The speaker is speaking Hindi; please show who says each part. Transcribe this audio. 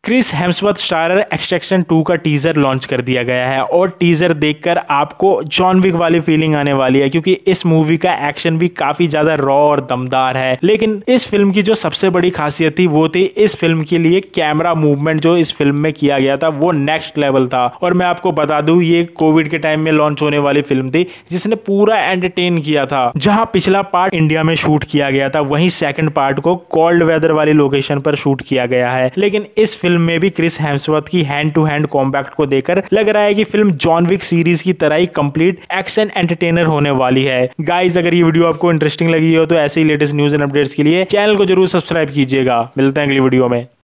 Speaker 1: क्रिस हेम्सवर्थ स्टारर एक्सट्रैक्शन 2 का टीजर लॉन्च कर दिया गया है और टीजर देखकर आपको जॉन विक वाली फीलिंग आने वाली है, क्योंकि इस मूवी का एक्शन भी काफी ज्यादा रॉ और दमदार है। लेकिन इस फिल्म की जो सबसे बड़ी खासियत थी वो थी इस फिल्म के लिए कैमरा मूवमेंट जो इस फिल्म में किया गया था वो नेक्स्ट लेवल था। और मैं आपको बता दूं ये कोविड के टाइम में लॉन्च होने वाली फिल्म थी जिसने पूरा एंटरटेन किया था। जहां पिछला पार्ट इंडिया में शूट किया गया था वहीं सेकंड पार्ट को कोल्ड वेदर वाली लोकेशन पर शूट किया गया है। लेकिन इस फिल्म में भी क्रिस हेम्सवर्थ की हैंड टू हैंड कॉम्बैट को देखकर लग रहा है कि फिल्म जॉन विक सीरीज की तरह ही कंप्लीट एक्शन एंटरटेनर होने वाली है। गाइस, अगर ये वीडियो आपको इंटरेस्टिंग लगी हो तो ऐसे ही लेटेस्ट न्यूज एंड अपडेट्स के लिए चैनल को जरूर सब्सक्राइब कीजिएगा। मिलते हैं अगली वीडियो में।